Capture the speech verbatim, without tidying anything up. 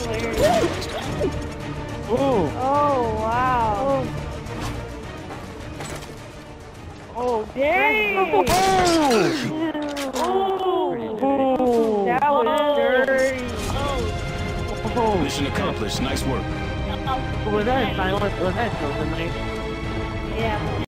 Oh. Oh, wow. Oh, dang. Oh. Oh. That was dirty. Oh. Mission accomplished. Nice work. Was that silent? Was that so nice? Yeah.